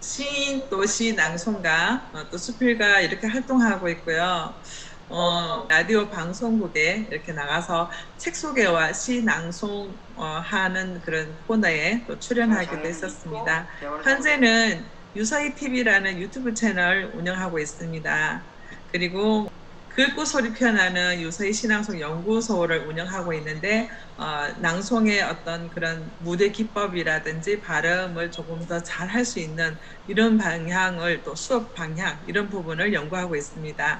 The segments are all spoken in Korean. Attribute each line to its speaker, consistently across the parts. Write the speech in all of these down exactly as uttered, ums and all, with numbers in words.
Speaker 1: 시인 또 시낭송가 어, 또 수필가 이렇게 활동하고 있고요. 어, 라디오 방송국에 이렇게 나가서 책 소개와 시 낭송 어, 하는 그런 코너에 또 출연하기도 했었습니다. 현재는 유서희 티비라는 유튜브 채널 운영하고 있습니다. 그리고 글고 소리 표현하는 유서희 시낭송 연구소를 운영하고 있는데 어, 낭송의 어떤 그런 무대 기법이라든지 발음을 조금 더 잘 할 수 있는 이런 방향을 또 수업 방향 이런 부분을 연구하고 있습니다.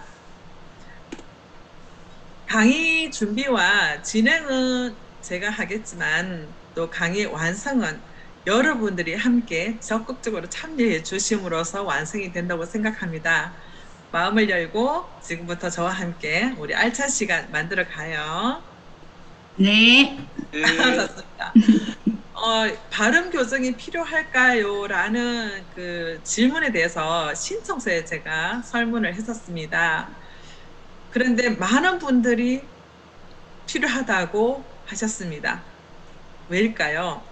Speaker 1: 강의 준비와 진행은 제가 하겠지만 또 강의 완성은 여러분들이 함께 적극적으로 참여해 주심으로써 완성이 된다고 생각합니다. 마음을 열고 지금부터 저와 함께 우리 알찬 시간 만들어 가요.
Speaker 2: 네.
Speaker 1: 좋습니다. 어, 발음 교정이 필요할까요? 라는 그 질문에 대해서 신청서에 제가 설문을 했었습니다. 그런데 많은 분들이 필요하다고 하셨습니다. 왜일까요?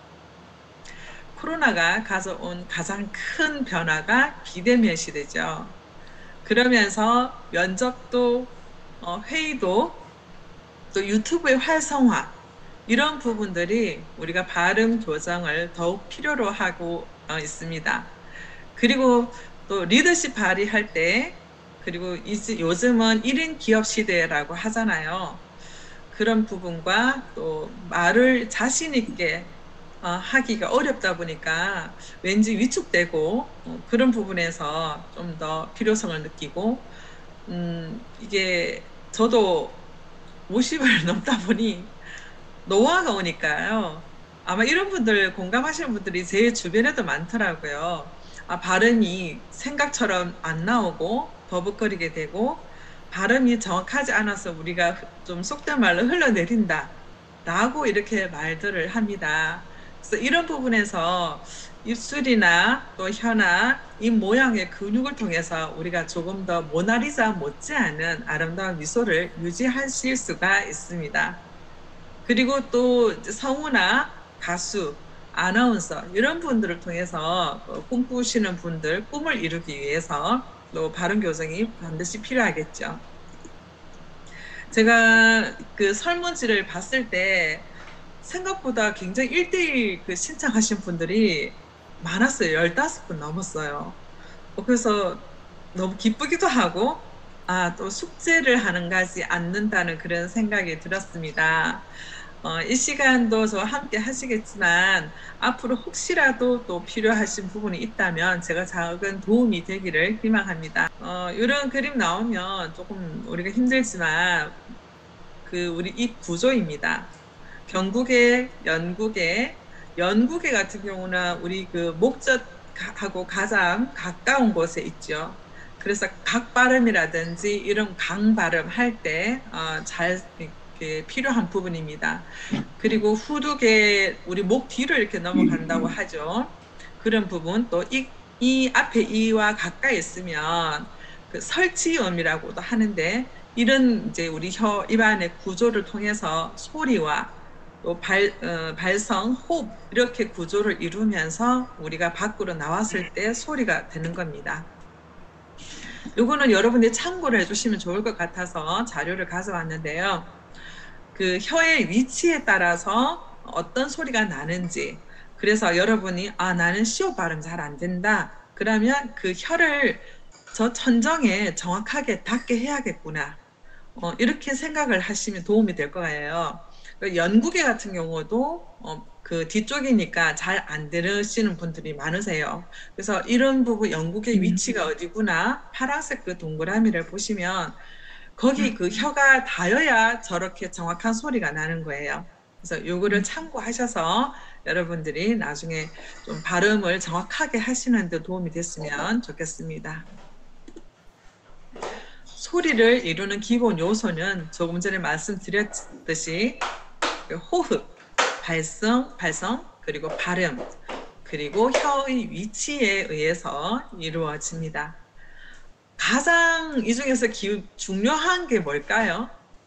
Speaker 1: 코로나가 가져온 가장 큰 변화가 비대면 시대죠. 그러면서 면접도 어, 회의도 또 유튜브의 활성화 이런 부분들이 우리가 발음 교정을 더욱 필요로 하고 어, 있습니다. 그리고 또 리더십 발휘할 때 그리고 이제 요즘은 일 인 기업 시대라고 하잖아요. 그런 부분과 또 말을 자신 있게 어, 하기가 어렵다 보니까 왠지 위축되고 어, 그런 부분에서 좀 더 필요성을 느끼고 음, 이게 저도 오십을 넘다 보니 노화가 오니까요. 아마 이런 분들 공감하시는 분들이 제 주변에도 많더라고요. 아, 발음이 생각처럼 안 나오고 버벅거리게 되고 발음이 정확하지 않아서 우리가 좀 속된 말로 흘러내린다 라고 이렇게 말들을 합니다. 그래서 이런 부분에서 입술이나 또 혀나 입 모양의 근육을 통해서 우리가 조금 더 모나리자 못지않은 아름다운 미소를 유지하실 수가 있습니다. 그리고 또 성우나 가수, 아나운서 이런 분들을 통해서 꿈꾸시는 분들 꿈을 이루기 위해서 또 발음 교정이 반드시 필요하겠죠. 제가 그 설문지를 봤을 때 생각보다 굉장히 일대일 그 신청하신 분들이 많았어요. 열다섯 분 넘었어요. 그래서 너무 기쁘기도 하고 아, 또 숙제를 하는 가지 않는다는 그런 생각이 들었습니다. 어, 이 시간도 저와 함께 하시겠지만 앞으로 혹시라도 또 필요하신 부분이 있다면 제가 작은 도움이 되기를 희망합니다. 어, 이런 그림 나오면 조금 우리가 힘들지만 그 우리 입 구조입니다. 경국의, 연국의, 연국의 같은 경우는 우리 그 목젖하고 가장 가까운 곳에 있죠. 그래서 각 발음이라든지 이런 강 발음 할 때 잘 필요한 부분입니다. 그리고 후두개 우리 목 뒤로 이렇게 넘어간다고 하죠. 그런 부분 또 이 이 앞에 이와 가까이 있으면 그 설치음이라고도 하는데 이런 이제 우리 혀 입안의 구조를 통해서 소리와 또 발, 어, 발성, 호흡 이렇게 구조를 이루면서 우리가 밖으로 나왔을 때 소리가 되는 겁니다. 요거는 여러분들이 참고를 해주시면 좋을 것 같아서 자료를 가져왔는데요. 그 혀의 위치에 따라서 어떤 소리가 나는지 그래서 여러분이 아 나는 시옷 발음 잘 안 된다 그러면 그 혀를 저 천정에 정확하게 닿게 해야겠구나 어, 이렇게 생각을 하시면 도움이 될 거예요. 연구계 같은 경우도 어, 그 뒤쪽이니까 잘 안 들으시는 분들이 많으세요. 그래서 이런 부분 연구계 위치가 어디구나 파란색 그 동그라미를 보시면 거기 그 혀가 닿아야 저렇게 정확한 소리가 나는 거예요. 그래서 요거를 참고하셔서 여러분들이 나중에 좀 발음을 정확하게 하시는 데 도움이 됐으면 좋겠습니다. 소리를 이루는 기본 요소는 조금 전에 말씀드렸듯이 호흡, 발성, 발성, 그리고 발음, 그리고 혀의 위치에 의해서 이루어집니다. 가장 이 중에서 기, 중요한 게 뭘까요?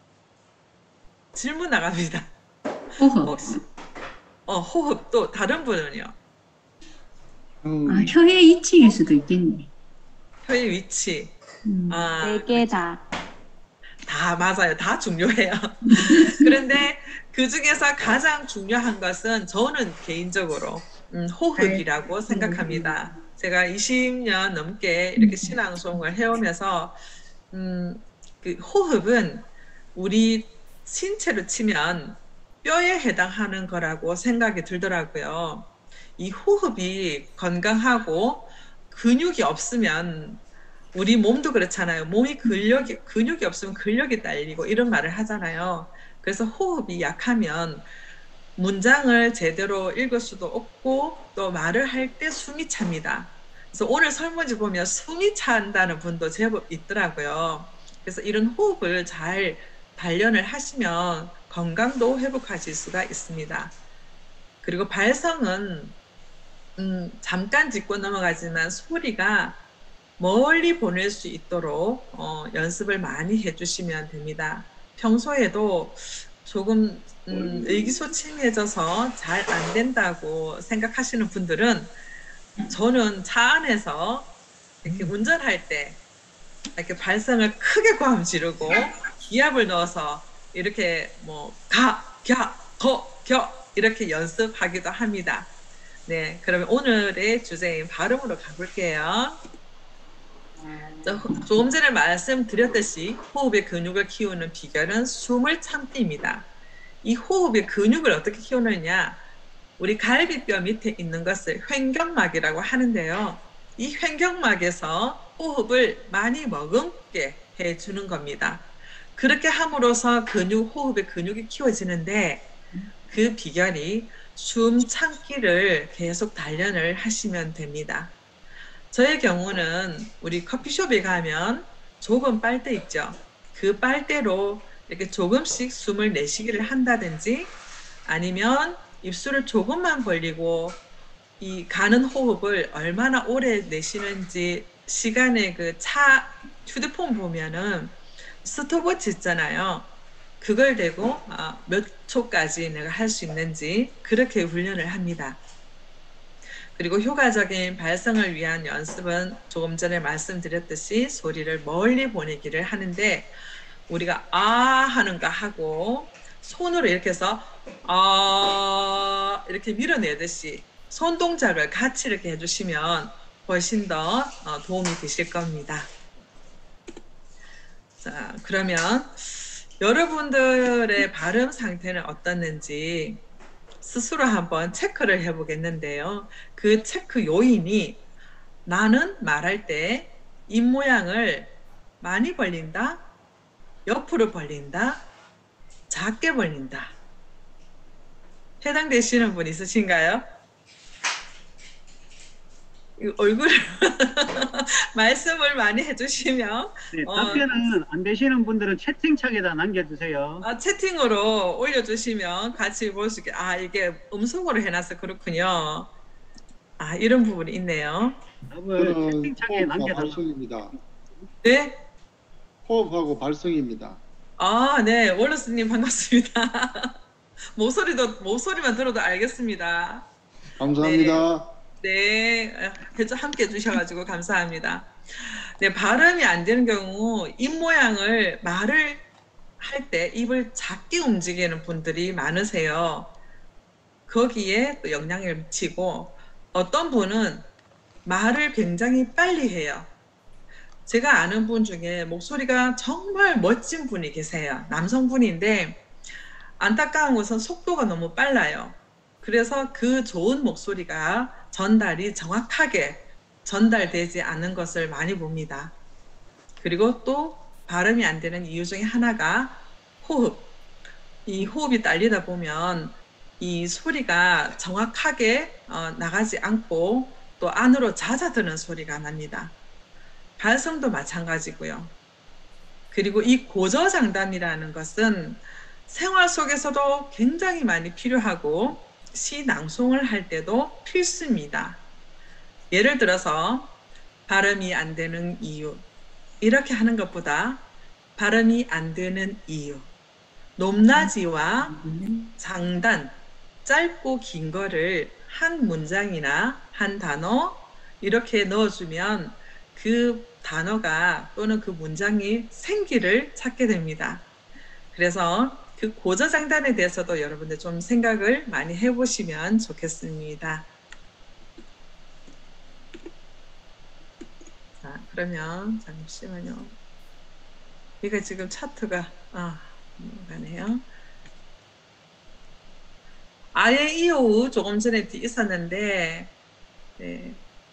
Speaker 1: 질문 나갑니다.
Speaker 2: 호흡.
Speaker 1: 혹시, 어, 호흡 또 다른 분은요?
Speaker 2: 아,
Speaker 3: 음,
Speaker 2: 혀의 이치일 수도 있겠네.
Speaker 1: 혀의 위치.
Speaker 2: 음.
Speaker 1: 아,
Speaker 4: 네 개 다.
Speaker 1: 다 맞아요. 다 중요해요. 그런데 그 중에서 가장 중요한 것은 저는 개인적으로 음, 호흡이라고 생각합니다. 제가 이십 년 넘게 이렇게 신앙송을 해오면서 음, 그 호흡은 우리 신체로 치면 뼈에 해당하는 거라고 생각이 들더라고요. 이 호흡이 건강하고 근육이 없으면 우리 몸도 그렇잖아요. 몸이 근력이, 근육이 없으면 근력이 딸리고 이런 말을 하잖아요. 그래서 호흡이 약하면 문장을 제대로 읽을 수도 없고 또 말을 할 때 숨이 찹니다. 그래서 오늘 설문지 보면 숨이 찬다는 분도 제법 있더라고요. 그래서 이런 호흡을 잘 단련을 하시면 건강도 회복하실 수가 있습니다. 그리고 발성은 음, 잠깐 짚고 넘어가지만 소리가 멀리 보낼 수 있도록 어, 연습을 많이 해주시면 됩니다. 평소에도 조금 음, 의기소침해져서 잘 안 된다고 생각하시는 분들은 저는 차 안에서 이렇게 운전할 때 이렇게 발성을 크게 고함 지르고 기압을 넣어서 이렇게 뭐 가, 갸, 거, 겨 이렇게 연습하기도 합니다. 네, 그러면 오늘의 주제인 발음으로 가볼게요. 조금 전에 말씀드렸듯이 호흡의 근육을 키우는 비결은 숨을 참기입니다. 이 호흡의 근육을 어떻게 키우느냐? 우리 갈비뼈 밑에 있는 것을 횡격막이라고 하는데요. 이 횡격막에서 호흡을 많이 머금게 해주는 겁니다. 그렇게 함으로써 근육, 호흡의 근육이 키워지는데 그 비결이 숨 참기를 계속 단련을 하시면 됩니다. 저의 경우는 우리 커피숍에 가면 좁은 빨대 있죠. 그 빨대로 이렇게 조금씩 숨을 내쉬기를 한다든지 아니면 입술을 조금만 벌리고 이 가는 호흡을 얼마나 오래 내쉬는지 시간에 그 차 휴대폰 보면은 스톱워치 있잖아요. 그걸 대고 몇 초까지 내가 할 수 있는지 그렇게 훈련을 합니다. 그리고 효과적인 발성을 위한 연습은 조금 전에 말씀드렸듯이 소리를 멀리 보내기를 하는데 우리가 아 하는 거 하고 손으로 이렇게 해서 아 이렇게 밀어내듯이 손 동작을 같이 이렇게 해주시면 훨씬 더 도움이 되실 겁니다. 자, 그러면 여러분들의 발음 상태는 어떻는지 스스로 한번 체크를 해보겠는데요. 그 체크 요인이 나는 말할 때 입모양을 많이 벌린다, 옆으로 벌린다, 작게 벌린다. 해당되시는 분 있으신가요? 얼굴 말씀을 많이 해주시면
Speaker 3: 네, 답변은 어, 안 되시는 분들은 채팅창에다 남겨주세요.
Speaker 1: 아, 채팅으로 올려주시면 같이 볼 수 있게 아 이게 음성으로 해놔서 그렇군요. 아 이런 부분이 있네요.
Speaker 3: 답을 채팅창에 남겨달라.
Speaker 5: 발성입니다.
Speaker 1: 네?
Speaker 5: 호흡하고 발성입니다.
Speaker 1: 아, 네, 월러스님 반갑습니다. 목소리도 목소리만 들어도 알겠습니다.
Speaker 5: 감사합니다.
Speaker 1: 네, 네 함께 해주셔가지고 감사합니다. 네, 발음이 안 되는 경우 입 모양을 말을 할 때 입을 작게 움직이는 분들이 많으세요. 거기에 또 영향을 미치고 어떤 분은 말을 굉장히 빨리 해요. 제가 아는 분 중에 목소리가 정말 멋진 분이 계세요. 남성분인데 안타까운 것은 속도가 너무 빨라요. 그래서 그 좋은 목소리가 전달이 정확하게 전달되지 않는 것을 많이 봅니다. 그리고 또 발음이 안 되는 이유 중에 하나가 호흡. 이 호흡이 딸리다 보면 이 소리가 정확하게 어, 나가지 않고 또 안으로 잦아드는 소리가 납니다. 발성도 마찬가지고요. 그리고 이 고저장단이라는 것은 생활 속에서도 굉장히 많이 필요하고 시 낭송을 할 때도 필수입니다. 예를 들어서 발음이 안 되는 이유 이렇게 하는 것보다 발음이 안 되는 이유 높낮이와 장단 짧고 긴 거를 한 문장이나 한 단어 이렇게 넣어주면 그 단어가 또는 그 문장이 생기를 찾게 됩니다. 그래서 그 고저장단에 대해서도 여러분들 좀 생각을 많이 해보시면 좋겠습니다. 자, 그러면 잠시만요. 이거 지금 차트가 아, 넘어가네요. 아예 이오우 조금 전에 있었는데 네.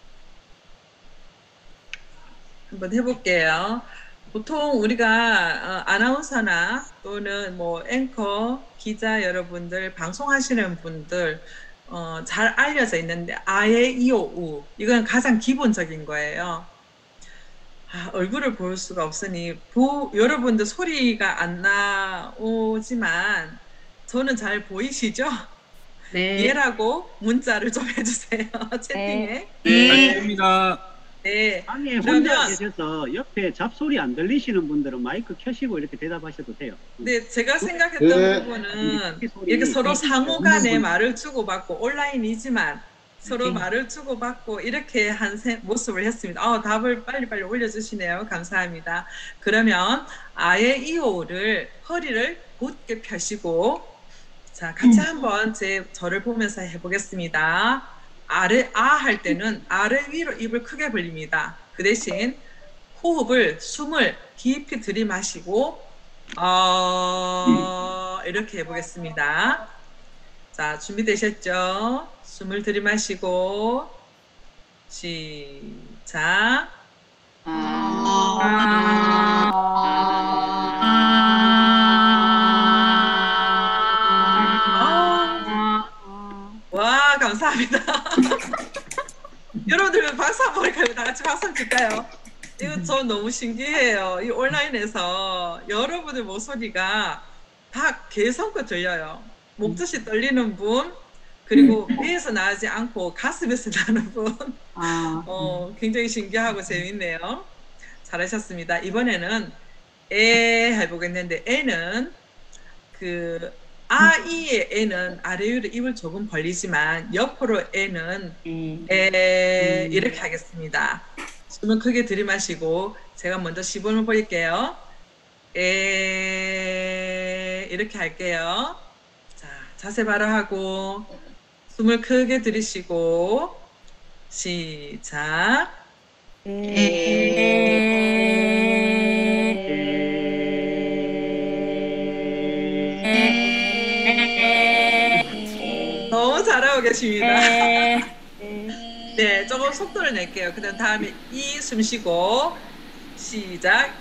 Speaker 1: 한번 해볼게요. 보통 우리가 어, 아나운서나 또는 뭐 앵커, 기자 여러분들, 방송하시는 분들 어, 잘 알려져 있는데 아예 이오우 이건 가장 기본적인 거예요. 아, 얼굴을 볼 수가 없으니 보, 여러분들 소리가 안 나오지만 저는 잘 보이시죠?
Speaker 2: 네.
Speaker 1: 예라고 문자를 좀 해주세요. 채팅에.
Speaker 4: 네, 잘 됩니다.
Speaker 1: 네.
Speaker 3: 방에 혼자
Speaker 1: 그러면
Speaker 3: 계셔서 옆에 잡소리 안 들리시는 분들은 마이크 켜시고 이렇게 대답하셔도 돼요.
Speaker 1: 네, 제가 생각했던
Speaker 5: 네.
Speaker 1: 부분은
Speaker 3: 이 소리
Speaker 1: 이렇게 서로
Speaker 3: 네.
Speaker 1: 상호 간에
Speaker 3: 네.
Speaker 1: 말을 주고받고 온라인이지만 서로
Speaker 2: 네.
Speaker 1: 말을 주고받고 이렇게 한 세- 모습을 했습니다. 어, 답을 빨리빨리 올려주시네요. 감사합니다. 그러면 아예 이오를 허리를 곧게 펴시고 자, 같이 한번 제 저를 보면서 해보겠습니다. 아래 아 할 때는 아래 위로 입을 크게 벌립니다. 그 대신 호흡을 숨을 깊이 들이마시고 어 이렇게 해보겠습니다. 자, 준비되셨죠? 숨을 들이마시고 시작. 아, 와, 감사합니다. 여러분들 박수 한번 할까요? 다 같이 박수 한번 칠까요? 이거 저 너무 신기해요. 이 온라인에서 여러분의 목소리가 다 개성껏 들려요. 목젖이 떨리는 분, 그리고 배에서 나지 않고 가슴에서 나는 분,
Speaker 2: 아,
Speaker 1: 어, 굉장히 신기하고 재밌네요. 잘하셨습니다. 이번에는 에 해보겠는데, 에는 그 아, 이의 에는 아래 위로 입을 조금 벌리지만 옆으로 에는
Speaker 2: 네.
Speaker 1: 에 이렇게 하겠습니다. 숨을 크게 들이마시고 제가 먼저 시범을 보일게요. 에 이렇게 할게요. 자, 자세 바로 하고 숨을 크게 들이쉬고 시작. 너무 잘하고 계십니다. 네, 조금 속도를 낼게요. 그다음 다음에 이 숨 쉬고 시작.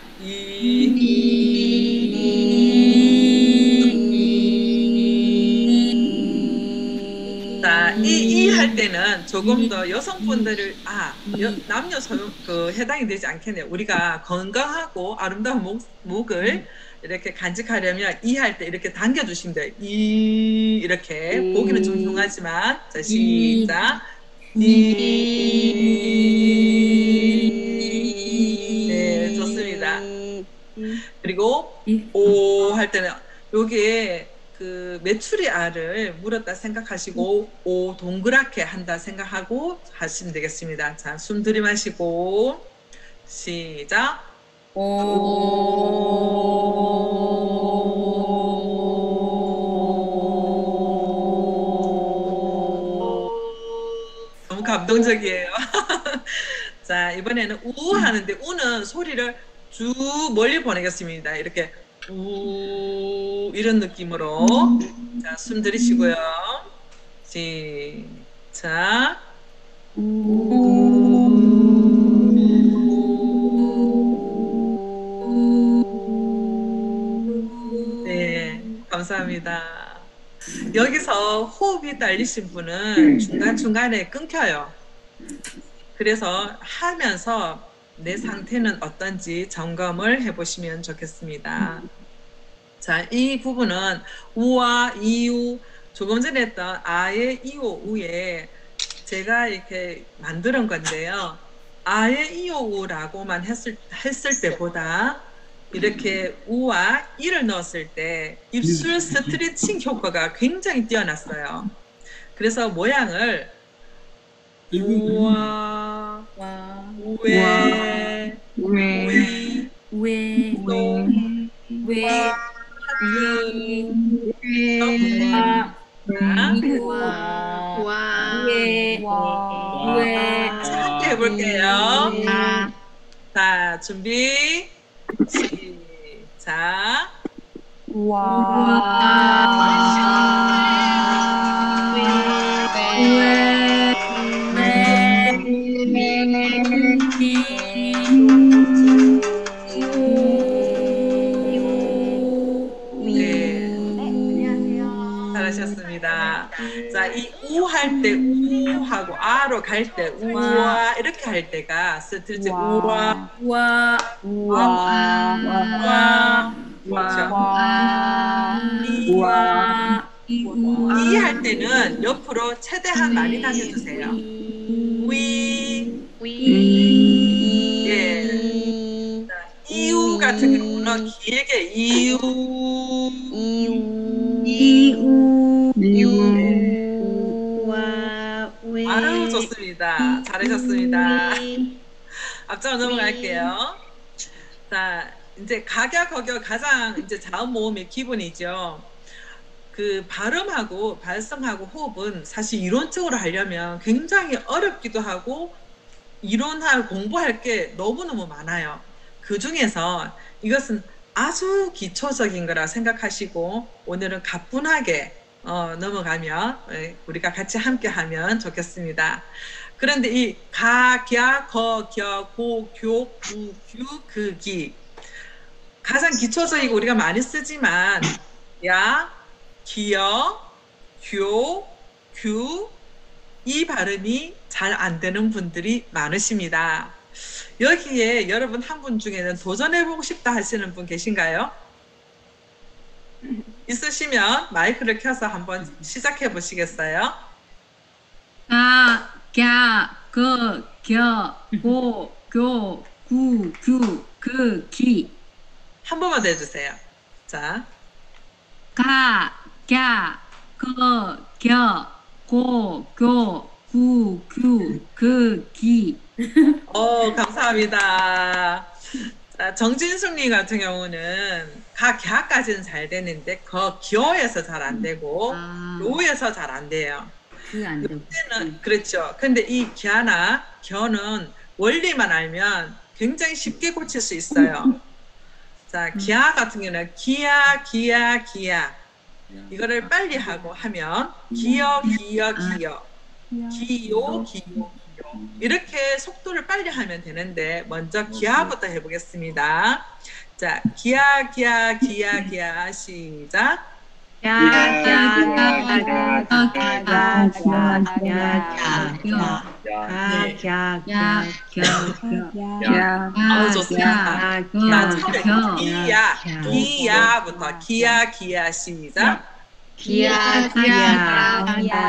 Speaker 1: 이. 자, 이, 이 할 때는 조금 더 여성분들을 아 여, 남녀 소용 그 해당이 되지 않겠네요. 우리가 건강하고 아름다운 목, 목을 이렇게 간직하려면 이 할 때 이렇게 당겨주시면 돼요. 이 이렇게 보기는 좀 흉하지만 자 시작. 이. 네, 좋습니다. 그리고 오 할 때는 여기에 그 메추리 알을 물었다 생각하시고 오 동그랗게 한다 생각하고 하시면 되겠습니다. 자, 숨 들이마시고 시작. 너무 감동적이에요. 자, 이번에는 우 하는데 우는 소리를 쭉 멀리 보내겠습니다. 이렇게 우 이런 느낌으로 자, 숨 들이쉬고요. 시작. 네, 감사합니다. 여기서 호흡이 딸리신 분은 중간중간에 끊겨요. 그래서 하면서 내 상태는 어떤지 점검을 해보시면 좋겠습니다. 자, 이 부분은 우와, 이유, 조금 전에 했던 아의 이오, 우에 제가 이렇게 만드는 건데요. 아의 이오, 우라고만 했을, 했을 때보다 이렇게 우와, 이를 넣었을 때 입술 스트레칭 효과가 굉장히 뛰어났어요. 그래서 모양을 우와,
Speaker 2: 와,
Speaker 1: 우에,
Speaker 2: 왜,
Speaker 1: 우이,
Speaker 2: 왜,
Speaker 1: 또,
Speaker 2: 왜,
Speaker 1: 하트,
Speaker 2: 와,
Speaker 1: 자,
Speaker 2: 와, 왜,
Speaker 4: 와.
Speaker 2: 왜,
Speaker 1: 함께 해볼게요. 자, 준비, 시작. 잘하셨습니다. 자, 이 우 할 때 우하고 아로 갈 때 우와 이렇게 할 때가 스트레치 우와
Speaker 2: 와,
Speaker 1: 우와 그렇죠.
Speaker 2: 와,
Speaker 1: 이 할 때는 옆으로 최대한 많이 당겨주세요. 위, 예. 자, 이우 같은 경우는 길게 이우, 아유 좋습니다. 잘하셨습니다. 앞으로 넘어갈게요. 자, 이제 가격, 거격 가장 이제 자음 모음의 기본이죠. 그 발음하고 발성하고 호흡은 사실 이론적으로 하려면 굉장히 어렵기도 하고 이론할 공부할 게 너무너무 많아요. 그 중에서 이것은 아주 기초적인 거라 생각하시고 오늘은 가뿐하게 어, 넘어가면 우리가 같이 함께 하면 좋겠습니다. 그런데 이 가, 갸, 거, 겨, 고, 교, 구, 규, 그, 기 가장 기초적이고 우리가 많이 쓰지만 야, 기여, 교, 규 이 발음이 잘 안 되는 분들이 많으십니다. 여기에 여러분 한 분 중에는 도전해보고 싶다 하시는 분 계신가요? 있으시면 마이크를 켜서 한번 시작해 보시겠어요?
Speaker 2: 가, 갸, 거, 겨, 고, 교, 구, 규, 그, 기.
Speaker 1: 한 번만 더 해주세요. 자,
Speaker 2: 가, 갸, 거, 겨, 고, 교, 구, 규, 그, 기.
Speaker 1: 어, 감사합니다. 자, 정진숙님 같은 경우는 가, 갸까지는 잘 되는데 거, 겨에서 잘 안 되고
Speaker 2: 아,
Speaker 1: 로에서 잘 안 돼요.
Speaker 2: 그 안 돼.
Speaker 1: 는 그렇죠. 근데 이 갸나 겨는 원리만 알면 굉장히 쉽게 고칠 수 있어요. 자, 기아 같은 경우는 기야, 기야, 기야. 이거를 빨리 하고 하면 기여, 기여, 기여. 기요, 기요, 기요. 이렇게 속도를 빨리 하면 되는데 먼저 기아부터 해보겠습니다. 자, 기야, 기야, 기야, 기야. 시작. 아우 좋습니다. 자, 처음에 기야, 기야부터 기야, 기야. 시작.
Speaker 2: 기야, 기야,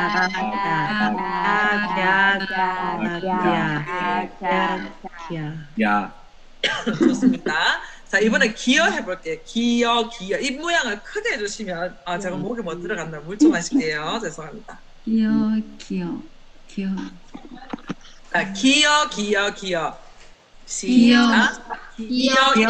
Speaker 4: 야.
Speaker 1: 좋습니다. 자, 이번에 기여 해볼게요. 기여, 기여. 입 모양을 크게 해주시면, 아, 제가 목에 못 들어간다. 물 좀 마실게요. 죄송합니다.
Speaker 2: 기여, 기여, 기여.
Speaker 1: 자, 기여, 기여, 기여.
Speaker 2: 기여.
Speaker 1: 시작. 기여, 기여.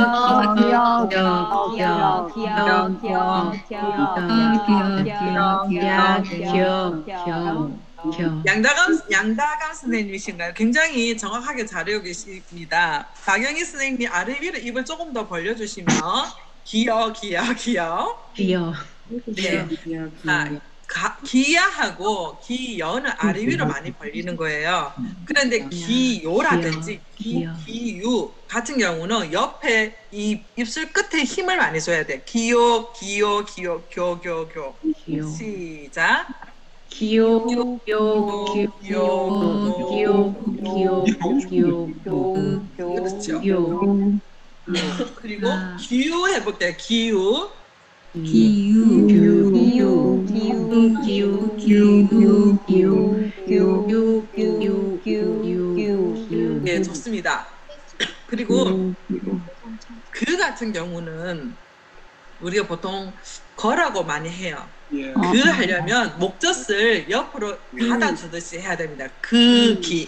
Speaker 1: 양다감, 양다감 선생님이신가요? 굉장히 정확하게 잘하고 계십니다. 박영희 선생님이 아래 위로 입을 조금 더 벌려주시면 기여, 기여, 기여.
Speaker 2: 기여.
Speaker 1: 네. 아, 가, 기야하고 기여는 아래 위로 많이 벌리는 거예요. 그런데 기요라든지 기, 기유 같은 경우는 옆에 이 입술 끝에 힘을 많이 줘야 돼. 기요, 기요, 기요, 교, 교, 교. 시작.
Speaker 2: 기요, 기요, 기요, 기요, 기요, 기요, 기요,
Speaker 1: 그렇죠.
Speaker 2: 기요.
Speaker 1: 그리고 기유 해볼게요. 기유.
Speaker 2: 기유, 기유, 기유, 기유, 기유, 기유, 기유, 기유, 기유, 기유.
Speaker 1: 네, 좋습니다. 그리고 그 같은 경우는 우리가 보통 거라고 많이 해요.
Speaker 5: 예.
Speaker 2: 어.
Speaker 1: 그 하려면 목젖을 옆으로 받아주듯이 해야 됩니다. 그기.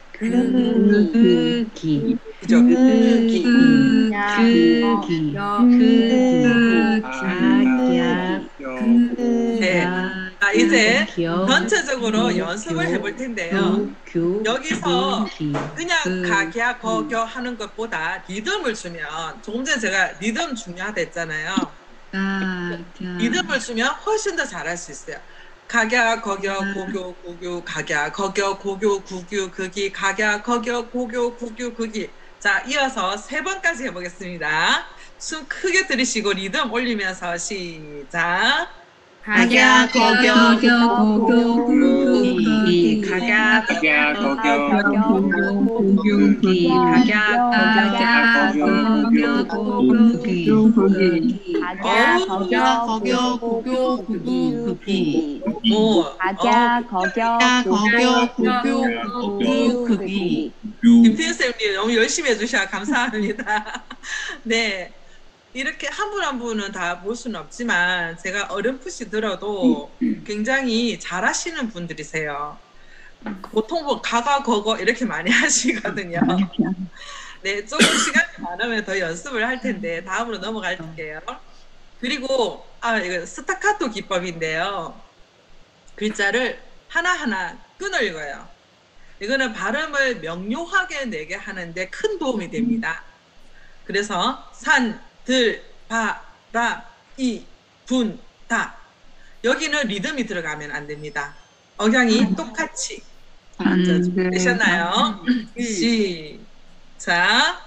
Speaker 2: 그기
Speaker 1: 그죠? 그기.
Speaker 2: 그기
Speaker 1: 네. 자, 이제
Speaker 2: 겨,
Speaker 1: 전체적으로
Speaker 2: 겨,
Speaker 1: 연습을
Speaker 2: 겨,
Speaker 1: 해볼 텐데요. 여기서 그냥
Speaker 2: 그,
Speaker 1: 가기야 거겨 하는 것보다 리듬을 주면 조금 전에 제가 리듬 중요하다 했잖아요. 리듬을 주면 훨씬 더 잘할 수 있어요. 가갸 거겨 고교 고교 가갸 거겨 고교 구교 극이 가갸 거겨 고교 구교 극이. 자, 이어서 세 번까지 해보겠습니다. 숨 크게 들이쉬고 리듬 올리면서 시작.
Speaker 2: 가갸 거겨 고교 구기 가갸
Speaker 5: 가갸 거겨
Speaker 2: 구기 가갸 거겨 구기
Speaker 4: 가자 거겨 거겨 고교 구기
Speaker 1: 오,
Speaker 4: 가자 거겨 거겨 고교 구기
Speaker 1: 김태현 쌤님 너무 열심히 해주셔 감사합니다. 네, 이렇게 한 분 한 분은 다 볼 수는 없지만 제가 어렴풋이 들어도 굉장히 잘하시는 분들이세요. 보통 뭐 가가 거거 이렇게 많이 하시거든요. 네, 조금 시간이 많으면 더 연습을 할 텐데 다음으로 넘어갈게요. 그리고 아 이거 스타카토 기법인데요. 글자를 하나하나 끊어 읽어요. 이거는 발음을 명료하게 내게 하는데 큰 도움이 됩니다. 그래서 산, 들, 바, 라, 이, 분, 다. 여기는 리듬이 들어가면 안 됩니다. 억양이 똑같이. 되셨나요? 시작.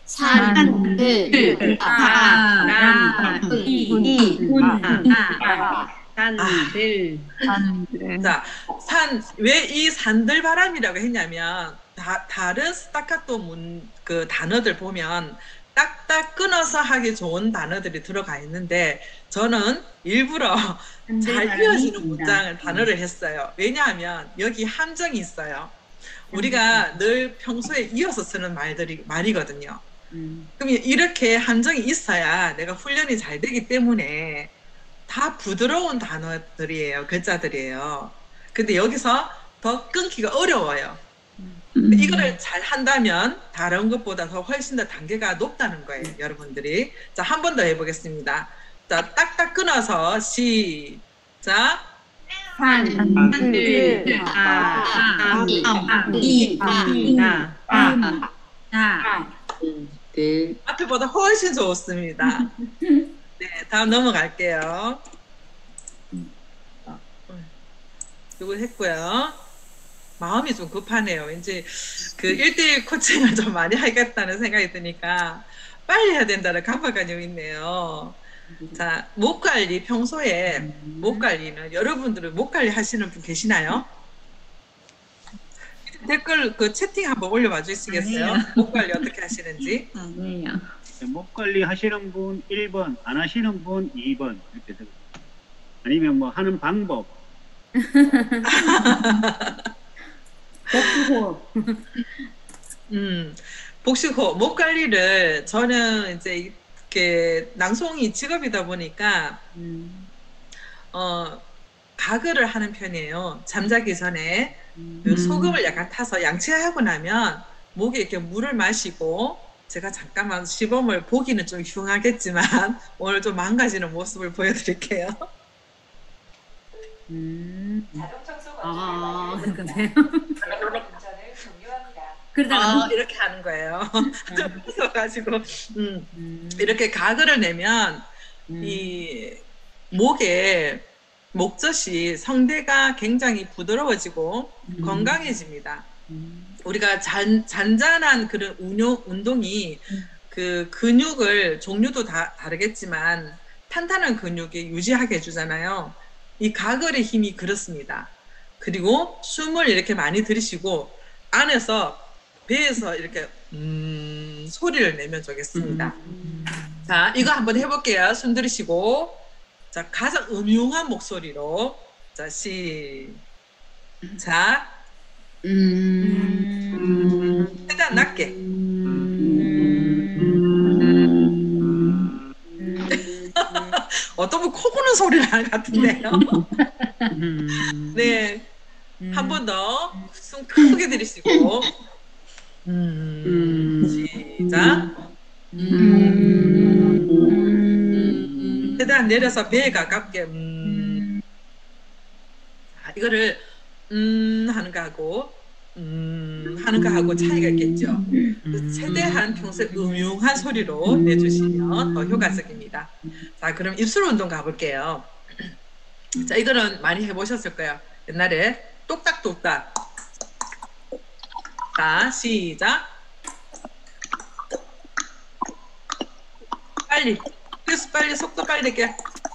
Speaker 4: 산들 바람
Speaker 2: 산들
Speaker 1: 자, 산, 왜 이 산들바람이라고 했냐면, 다, 다른 스타카토 문, 그 단어들 보면 딱딱 끊어서 하기 좋은 단어들이 들어가 있는데, 저는 일부러 잘 이어지는 문장을, 단어를 했어요. 왜냐하면 여기 함정이 있어요. 우리가 늘 평소에 이어서 쓰는 말들이, 말이거든요. 그럼 이렇게 함정이 있어야 내가 훈련이 잘 되기 때문에 다 부드러운 단어들이에요. 글자들이에요. 근데 여기서 더 끊기가 어려워요. 이거를 잘 한다면 다른 것보다 더 훨씬 더 단계가 높다는 거예요. 여러분들이. 자, 한 번 더 해보겠습니다. 자, 딱딱 끊어서 시작.
Speaker 4: 산들
Speaker 1: 앞에보다 훨씬 좋습니다. 네, 다음 넘어갈게요. 이거 했고요. 마음이 좀 급하네요. 왠지 그 일대일 코칭을 좀 많이 하겠다는 생각이 드니까 빨리 해야 된다는 강박관념이 있네요. 자, 목 관리, 평소에 목 관리는 여러분들은 목 관리 하시는 분 계시나요? 댓글 그 채팅 한번 올려봐 주시겠어요? 목 관리 어떻게 하시는지?
Speaker 2: 아니에요.
Speaker 3: 목 관리 하시는 분 일 번, 안 하시는 분 이 번 이렇게 되고. 아니면 뭐 하는 방법.
Speaker 4: 복수호
Speaker 1: 음, 복식호, 목 관리를 저는 이제 이렇게 낭송이 직업이다 보니까
Speaker 2: 음.
Speaker 1: 어, 가글을 하는 편이에요. 잠자기 전에
Speaker 2: 음.
Speaker 1: 그 소금을 약간 타서 양치하고 나면 목에 이렇게 물을 마시고 제가 잠깐만 시범을 보기는 좀 흉하겠지만 오늘 좀 망가지는 모습을 보여드릴게요.
Speaker 2: 음.
Speaker 6: 자동 청소
Speaker 2: 아,
Speaker 6: 건조를
Speaker 2: 그러네.
Speaker 6: 운전을 종료합니다.
Speaker 2: 그러다가
Speaker 1: 어, 이렇게 하는 거예요. 그래가지고 음,
Speaker 2: 음.
Speaker 1: 이렇게 가글을 내면
Speaker 2: 음.
Speaker 1: 이 목에 목젖이 성대가 굉장히 부드러워지고
Speaker 2: 음.
Speaker 1: 건강해집니다.
Speaker 2: 음.
Speaker 1: 우리가 잔, 잔잔한 그런 운용, 운동이 그 근육을 종류도 다 다르겠지만 탄탄한 근육이 유지하게 해주잖아요. 이 가글의 힘이 그렇습니다. 그리고 숨을 이렇게 많이 들이쉬고 안에서 배에서 이렇게 음 소리를 내면 좋겠습니다.
Speaker 2: 음.
Speaker 1: 자, 이거 한번 해볼게요. 숨 들이쉬고 자, 가장 음흉한 목소리로 자, 시작.
Speaker 2: 음.
Speaker 1: 최대한 낮게.
Speaker 2: 음.
Speaker 1: 어떤 분 코 고는 우는 소리를 하는 것 같은데요.
Speaker 3: 음.
Speaker 1: 네, 한 번 더 숨 크게 들이쉬고 음, 시작.
Speaker 2: 음.
Speaker 1: 최대한 내려서 배에 가깝게 음. 자, 이거를 음 하는 거하고 음 하는 거하고 차이가 있겠죠. 최대한 평소에 음흉한 소리로 내주시면 더 효과적입니다. 자, 그럼 입술 운동 가볼게요. 자, 이거는 많이 해보셨을 거예요. 옛날에 똑딱똑딱. 자, 시작. 빨리. 그래서 빨리 속도 빨리 낼게.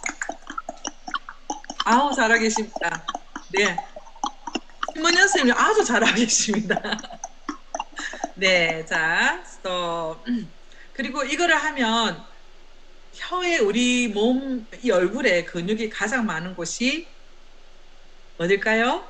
Speaker 1: 아우, 잘하고 계십니다. 네. 신문현 선생님 아주 잘하고 계십니다. 네, 자, 스톱. 그리고 이거를 하면 혀에 우리 몸, 이 얼굴에 근육이 가장 많은 곳이 어딜까요?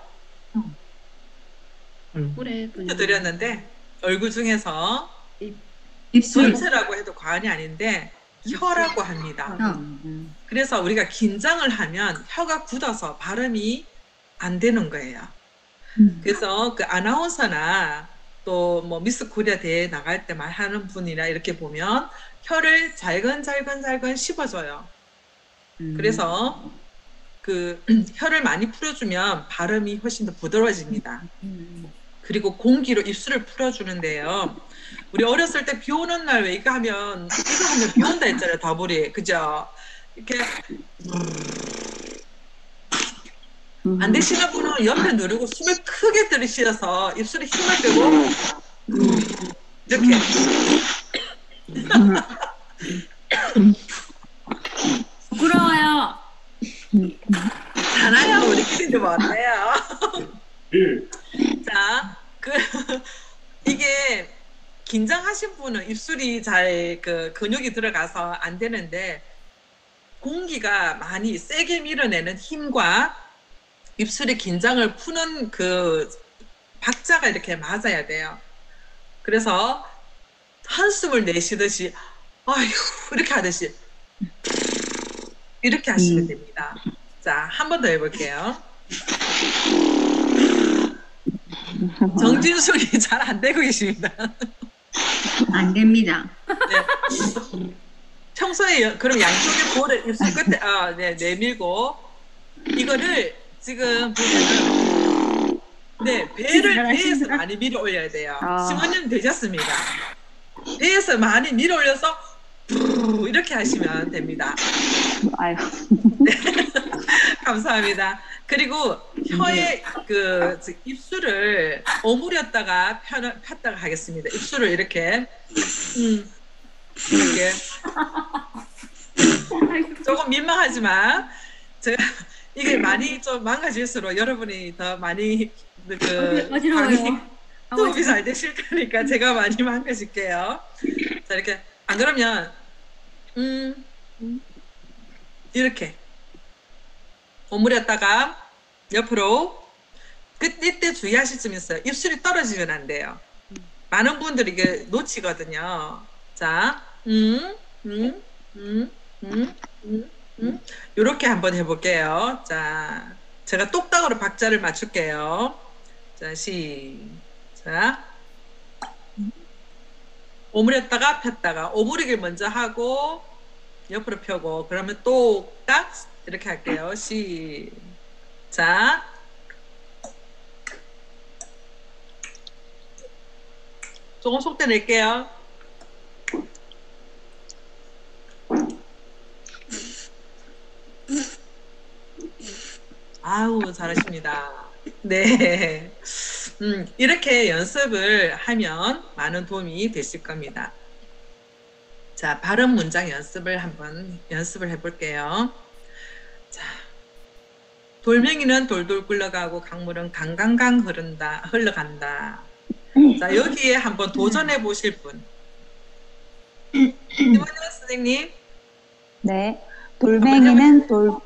Speaker 2: 얼굴에
Speaker 1: 드렸는데 얼굴 중에서
Speaker 2: 입술.
Speaker 1: 전체라고 해도 과언이 아닌데 혀라고 합니다.
Speaker 2: 혀.
Speaker 1: 그래서 우리가 긴장을 하면 혀가 굳어서 발음이 안 되는 거예요. 그래서 그 아나운서나 또 뭐 미스 코리아 대회 나갈 때 말하는 분이나 이렇게 보면 혀를 잘근잘근잘근 씹어줘요. 그래서 그 혀를 많이 풀어주면 발음이 훨씬 더 부드러워집니다. 그리고 공기로 입술을 풀어주는데요. 우리 어렸을 때 비 오는 날 왜 이거 하면 이거 하면 비 온다 했잖아요, 더블이. 그죠? 이렇게 안 되시는 분은 옆에 누르고 숨을 크게 들이쉬어서 입술에 힘을 빼고 이렇게
Speaker 2: 부끄러워요.
Speaker 1: 하나요, 우리끼리 뭐 어때요? 자, 그 이게 긴장하신 분은 입술이 잘 그 근육이 들어가서 안 되는데 공기가 많이 세게 밀어내는 힘과 입술의 긴장을 푸는 그 박자가 이렇게 맞아야 돼요. 그래서 한숨을 내쉬듯이 아휴 이렇게 하듯이 이렇게 하시면 됩니다. 자, 한 번 더 해볼게요. 정진숙이 잘 안 되고 계십니다.
Speaker 2: 안 됩니다.
Speaker 1: 네. 평소에 여- 그럼 양쪽에 볼을 입술 끝에 아, 네, 내밀고 이거를 지금 보면은 네 배를 배에서 많이 밀어 올려야 돼요.
Speaker 4: 아.
Speaker 1: 심원님 되셨습니다. 배에서 많이 밀어 올려서 부르르 이렇게 하시면 됩니다.
Speaker 4: 아유.
Speaker 1: 감사합니다. 그리고 혀에 그 입술을 오므렸다가 펴, 폈다가 하겠습니다. 입술을 이렇게 음, 이렇게 조금 민망하지만 제가 이게 많이 좀 망가질수록 여러분이 더 많이 그
Speaker 2: 어지러워요.
Speaker 1: 호흡이 잘 되실 거니까 제가 많이 망가질게요. 자, 이렇게 안 그러면 음 이렇게 오므렸다가 옆으로 그 이때 주의하실 점이 있어요. 입술이 떨어지면 안 돼요. 많은 분들이 이게 놓치거든요. 자, 음, 음, 음, 음, 음, 음. 이렇게 한번 해볼게요. 자, 제가 똑딱으로 박자를 맞출게요. 자, 시작. 오므렸다가 폈다가 오므리기를 먼저 하고 옆으로 펴고 그러면 똑딱 이렇게 할게요. 시작. 조금 속도 낼게요. 아우 잘하십니다. 네, 음, 이렇게 연습을 하면 많은 도움이 되실 겁니다. 자, 발음 문장 연습을 한번 연습을 해볼게요. 자, 돌멩이는 돌돌 굴러가고 강물은 강강강 흐른다 흘러간다. 자, 여기에 한번 도전해 보실 분. 이번에 선생님.
Speaker 4: 네. 돌멩이는 돌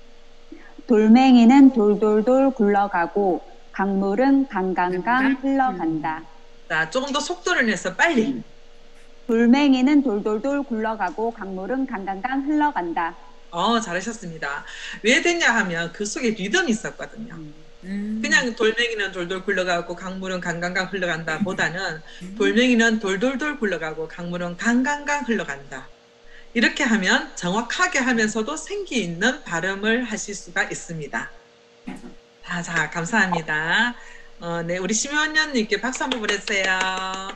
Speaker 4: 돌멩이는 돌돌돌 굴러가고 강물은 강강강 흘러간다.
Speaker 1: 자, 조금 더 속도를 내서 빨리.
Speaker 4: 돌멩이는 돌돌돌 굴러가고 강물은 강강강 흘러간다.
Speaker 1: 어, 잘하셨습니다. 왜 됐냐 하면 그 속에 리듬이 있었거든요. 그냥 돌멩이는 돌돌 굴러가고 강물은 강강강 흘러간다 보다는 돌멩이는 돌돌돌 굴러가고 강물은 강강강 흘러간다. 이렇게 하면 정확하게 하면서도 생기 있는 발음을 하실 수가 있습니다. 자, 자 감사합니다. 어, 네, 우리 심연년님께 박수 한번 보내주세요. 자,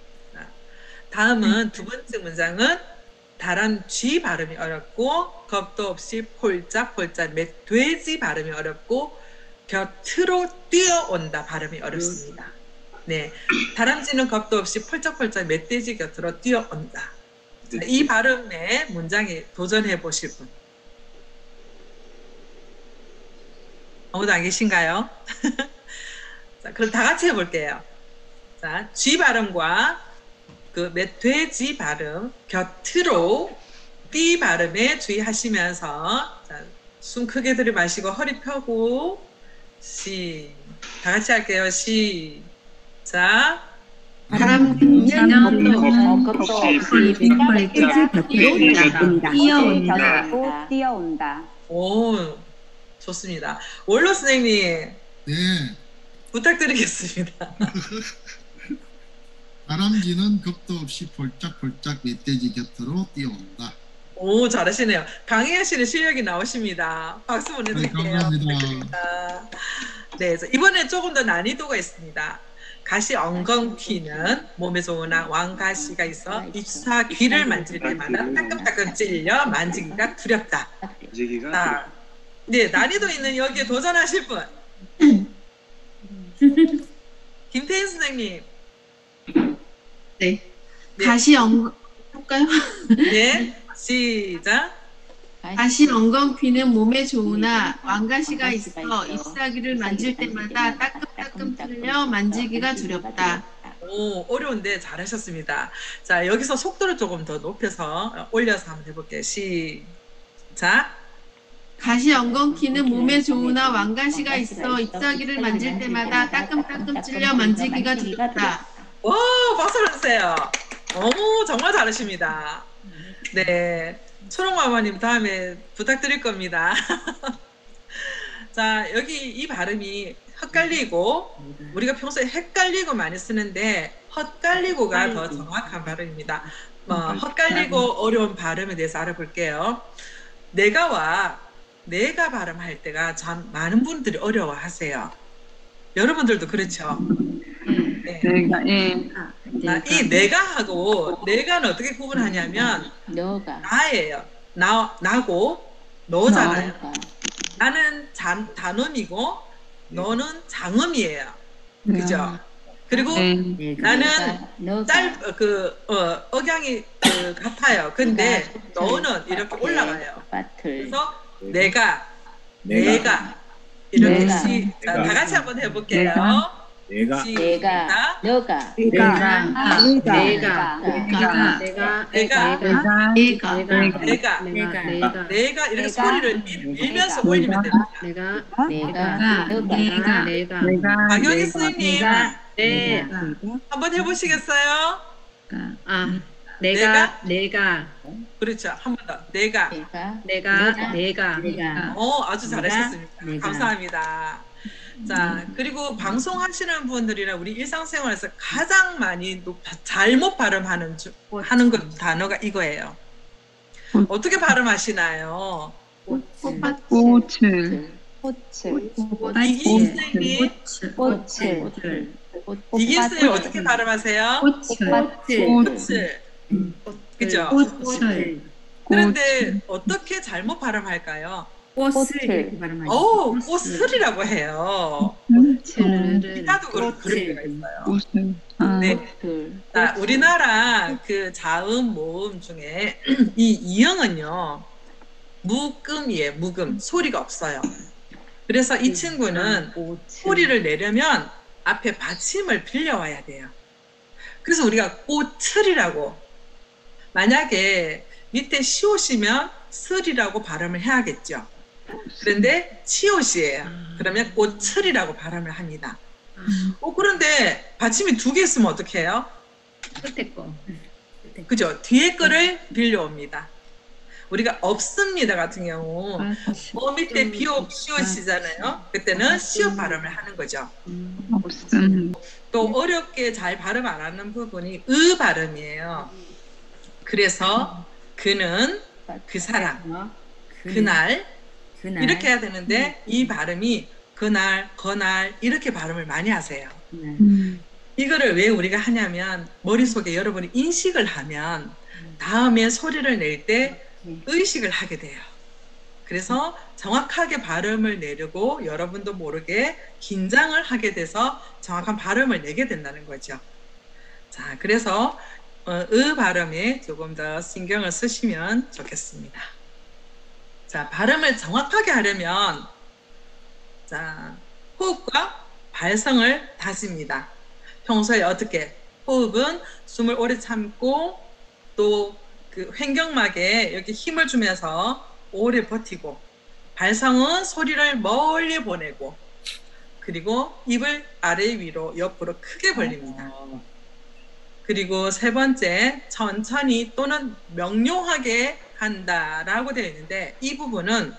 Speaker 1: 다음은 두 번째 문장은 다란 쥐 발음이 어렵고 겁도 없이 폴짝폴짝 멧돼지 발음이 어렵고 곁으로 뛰어온다 발음이 어렵습니다. 네, 다람쥐는 겁도 없이 펄쩍펄쩍 멧돼지 곁으로 뛰어온다. 자, 이 발음의 문장에 도전해 보실 분 아무도 안 계신가요? 자, 그럼 다 같이 해볼게요. 자, 쥐 발음과 그 멧돼지 발음 곁으로 띠 발음에 주의하시면서 자, 숨 크게 들이마시고 허리 펴고 시, 다 같이 할게요. 시작.
Speaker 2: 다람쥐는 겁도 없이 멧돼지 곁으로 뛰어온다.
Speaker 4: 또 뛰어온다.
Speaker 1: 오, 좋습니다. 원로 선생님
Speaker 7: 네.
Speaker 1: 부탁드리겠습니다.
Speaker 7: 다람쥐는 겁도 없이 폴짝폴짝 멧돼지 곁으로 뛰어온다.
Speaker 1: 오, 잘하시네요. 강의하시는 실력이 나오십니다. 박수 보내드릴게요.
Speaker 7: 네, 감사합니다.
Speaker 1: 부탁드립니다. 네, 그래서 이번에 조금 더 난이도가 있습니다. 가시 엉겅퀴는 몸에 좋은 왕가시가 있어 입사 귀를 만질 때마다 따끔따끔 찔려 만지기가 두렵다.
Speaker 3: 만지기가
Speaker 1: 자, 네, 난이도 있는 여기에 도전하실 분. 김태인 선생님.
Speaker 8: 네.
Speaker 1: 네.
Speaker 8: 다시 엉 할까요?
Speaker 1: 네, 시작.
Speaker 8: 다시 엉겅퀴는 몸에 좋으나 왕가시가 있어 잎사귀를 만질 때마다 따끔따끔 찔려 만지기가 두렵다.
Speaker 1: 오, 어려운데 잘하셨습니다. 자, 여기서 속도를 조금 더 높여서 올려서 한번 해볼게요. 시작.
Speaker 8: 가시 엉겅퀴는 몸에 좋으나 왕가시가 있어 잎사귀를 만질 때마다 따끔따끔 찔려 만지기가 두렵다.
Speaker 1: 와, 박수 주세요. 어머, 정말 잘하십니다. 네, 초롱마마님 다음에 부탁드릴 겁니다. 자, 여기 이 발음이 헛갈리고 우리가 평소에 헷갈리고 많이 쓰는데 헛갈리고가 더 정확한 발음입니다. 뭐, 헛갈리고 어려운 발음에 대해서 알아볼게요. 내가와 내가 발음할 때가 참 많은 분들이 어려워하세요. 여러분들도 그렇죠? 네.
Speaker 2: 내가 예.
Speaker 1: 자, 이 내가하고 내가는 어떻게 구분하냐면
Speaker 2: 너가
Speaker 1: 나예요. 나, 나고 너잖아요. 나는 잔, 단음이고 너는 장음이에요. 그죠? 그리고
Speaker 2: 네.
Speaker 1: 나는 짧, 그, 어, 억양이 그, 같아요. 근데 너는 이렇게 올라가요. 그래서 내가, 내가, 이렇게
Speaker 2: 내가.
Speaker 1: 시, 자, 다 같이 한번 해볼게요.
Speaker 3: 내가
Speaker 1: 시작.
Speaker 2: 너가
Speaker 8: 내가
Speaker 2: 내가
Speaker 8: 내가
Speaker 2: 내가
Speaker 8: 내가
Speaker 1: 내가,
Speaker 8: 내가
Speaker 1: 내가,
Speaker 8: 내가
Speaker 1: 내가, 내가 이렇게
Speaker 4: 내가.
Speaker 1: 소리를 밀- 밀면서
Speaker 4: 내가.
Speaker 1: 올리면 됩니다.
Speaker 8: 내가
Speaker 2: 내가
Speaker 8: 내가 내가
Speaker 2: 내가
Speaker 1: 박영희 선생님
Speaker 8: 네.
Speaker 1: 한번 해보시겠어요?
Speaker 8: 아
Speaker 1: 내가?
Speaker 8: 내가 내가
Speaker 1: 그렇죠. 한 번 더. 내가.
Speaker 8: 내가 내가
Speaker 2: 내가
Speaker 1: 어, 아주 잘하셨습니다.
Speaker 2: 내가.
Speaker 1: 감사합니다. 자, 그리고 방송하시는 분들이랑 우리 일상생활에서 가장 많이 노- 잘못 발음하는 주, 하는 그 단어가 이거예요. 어떻게 발음하시나요?
Speaker 2: 꽃을
Speaker 4: 꽃을,
Speaker 1: 이기 선생님,
Speaker 4: 꽃을,
Speaker 1: 이기 선생님 어떻게 발음하세요?
Speaker 2: 꽃을
Speaker 1: 꽃을. 그죠?
Speaker 2: 꽃을
Speaker 1: 그런데 어떻게 잘못 발음할까요?
Speaker 2: 꽃을
Speaker 1: 오, 꽃을이라고 해요.
Speaker 2: 꽃을
Speaker 1: 나도 그런 그런 데가 있어요.
Speaker 2: 꽃을 아,
Speaker 1: 네. 자, 우리나라 그 자음 모음 중에 이 이형은요 무금이에요. 무금 소리가 없어요. 그래서 이 친구는 소리를 내려면 앞에 받침을 빌려와야 돼요. 그래서 우리가 꽃을이라고 만약에 밑에 시옷이면 슬이라고 발음을 해야겠죠. 그런데 치옷이에요. 그러면 꽃을이라고 발음을 합니다. 어, 그런데 받침이 두 개 있으면 어떻게 해요?
Speaker 8: 끝에 거
Speaker 1: 그죠? 뒤에 거를 빌려옵니다. 우리가 없습니다 같은 경우 어 밑에 비읍 시옷이잖아요. 그때는 시옷 발음을 하는 거죠.
Speaker 2: 없음.
Speaker 1: 또 어렵게 잘 발음 안 하는 부분이 으 발음이에요. 그래서 그는 그 사람 그날
Speaker 2: 그날.
Speaker 1: 이렇게 해야 되는데 이 발음이 그날 그날 이렇게 발음을 많이 하세요.
Speaker 2: 음.
Speaker 1: 이거를 왜 우리가 하냐면 머릿속에 여러분이 인식을 하면 다음에 소리를 낼 때 의식을 하게 돼요. 그래서 정확하게 발음을 내려고 여러분도 모르게 긴장을 하게 돼서 정확한 발음을 내게 된다는 거죠. 자, 그래서 어, 으 발음에 조금 더 신경을 쓰시면 좋겠습니다. 자, 발음을 정확하게 하려면 자, 호흡과 발성을 다집니다. 평소에 어떻게 호흡은 숨을 오래 참고 또 그 횡격막에 이렇게 힘을 주면서 오래 버티고 발성은 소리를 멀리 보내고 그리고 입을 아래 위로 옆으로 크게 벌립니다. 그리고 세 번째 천천히 또는 명료하게 한다라고 되어 있는데 이 부분은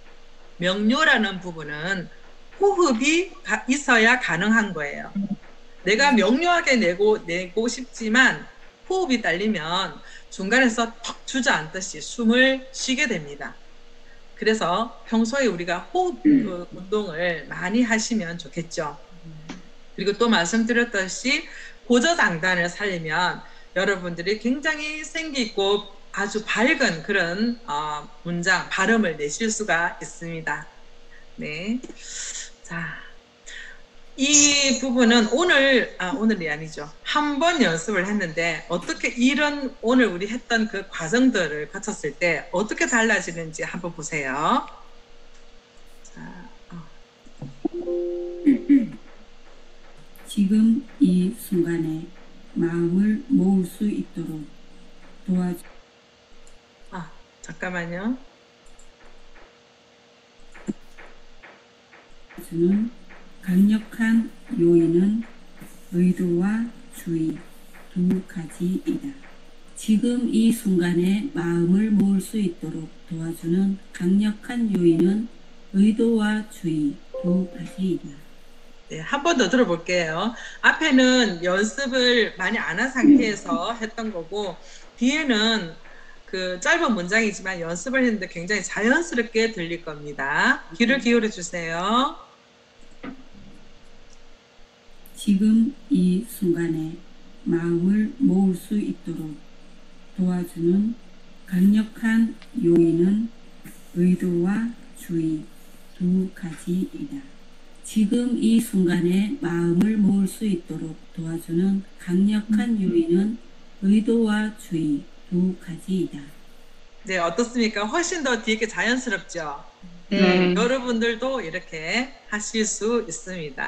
Speaker 1: 명료라는 부분은 호흡이 가, 있어야 가능한 거예요. 내가 명료하게 내고 내고 싶지만 호흡이 딸리면 중간에서 턱 주저앉듯이 숨을 쉬게 됩니다. 그래서 평소에 우리가 호흡 그 운동을 많이 하시면 좋겠죠. 그리고 또 말씀드렸듯이 고저장단을 살리면 여러분들이 굉장히 생기 있고 아주 밝은 그런 어, 문장, 발음을 내실 수가 있습니다. 네. 자, 이 부분은 오늘, 아, 오늘이 아니죠. 한 번 연습을 했는데 어떻게 이런 오늘 우리 했던 그 과정들을 거쳤을 때 어떻게 달라지는지 한번 보세요. 자, 어.
Speaker 9: 지금 이 순간에 마음을 모을 수 있도록 도와주.
Speaker 1: 아, 잠깐만요.
Speaker 9: 주는 강력한 요인은 의도와 주의 두 가지이다. 지금 이 순간에 마음을 모을 수 있도록 도와주는 강력한 요인은 의도와 주의 두 가지이다.
Speaker 1: 네, 한 번 더 들어볼게요. 앞에는 연습을 많이 안 한 상태에서 했던 거고 뒤에는 그 짧은 문장이지만 연습을 했는데 굉장히 자연스럽게 들릴 겁니다. 귀를 기울여 주세요.
Speaker 9: 지금 이 순간에 마음을 모을 수 있도록 도와주는 강력한 요인은 의도와 주의 두 가지이다. 지금 이 순간에 마음을 모을 수 있도록 도와주는 강력한 요인은 의도와 주의 두 가지이다.
Speaker 1: 네, 어떻습니까? 훨씬 더 뒤에 자연스럽죠?
Speaker 2: 네.
Speaker 1: 여러분들도 이렇게 하실 수 있습니다.